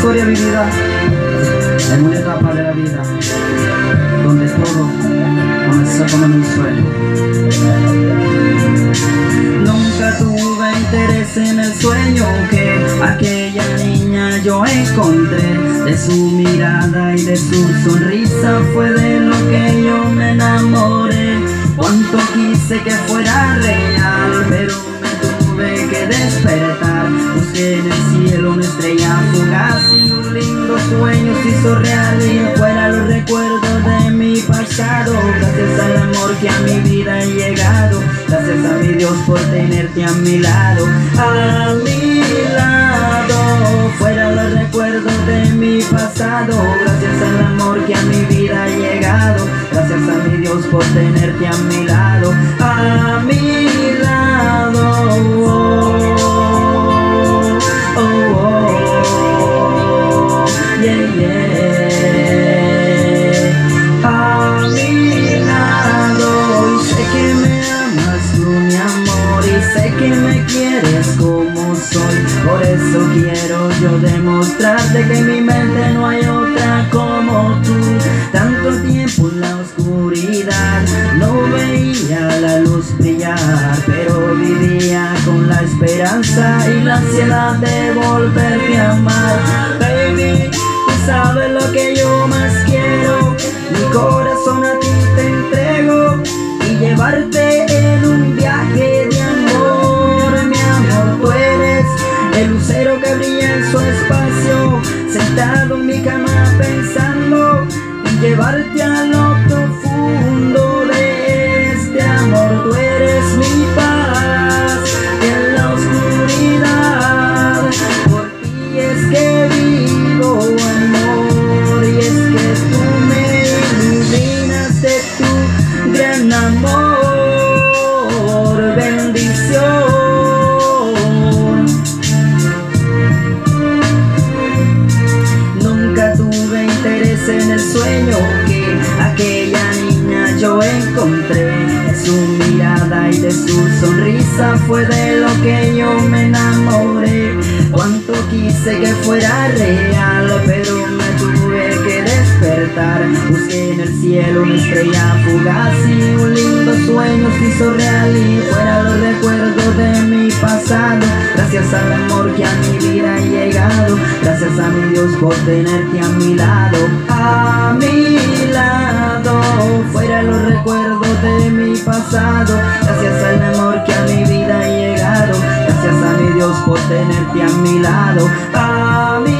historia vivida en una etapa de la vida donde todo comenzó como en un sueño. Nunca tuve interés en el sueño que aquella niña yo encontré. De su mirada y de su sonrisa fue de lo que yo me enamoré. Cuánto quise que fuera real, pero me tuve que despertar. Busqué en el cielo una estrella fugaz y un lindo sueño se hizo real y fuera los recuerdos de mi pasado. Gracias al amor que a mi vida ha llegado, gracias a mi Dios por tenerte a mi lado. A mi lado, fuera los recuerdos de mi pasado. Gracias al amor que a mi vida ha llegado, gracias a mi Dios por tenerte a mi lado. A mi lado. Que me quieres como soy, por eso quiero yo demostrarte que en mi mente no hay otra como tú. Tanto tiempo en la oscuridad no veía la luz brillar, pero vivía con la esperanza y la ansiedad de volverte a amar. Baby, tú sabes lo que yo más quiero, mi corazón a ti te entrego y llevarte en un viaje de amor. Tú eres el lucero que brilla en su espacio, sentado en mi cama pensando en llevarte a lo profundo de este amor. Tú eres mi paz en la oscuridad, por ti es que vivo, amor, y es que tú me iluminas de tu gran amor. Bendición. En el sueño que aquella niña yo encontré, de su mirada y de su sonrisa fue de lo que yo me enamoré. Cuánto quise que fuera real, pero me tuve que despertar. Busqué en el cielo una estrella fugaz y un lindo sueño se hizo real y fuera los recuerdos de mi pasado. Gracias al amor que a mi vida ha llegado, gracias a mi Dios por tenerte a mi lado. A mi lado, fuera los recuerdos de mi pasado, gracias al amor que a mi vida ha llegado, gracias a mi Dios por tenerte a mi lado. A mi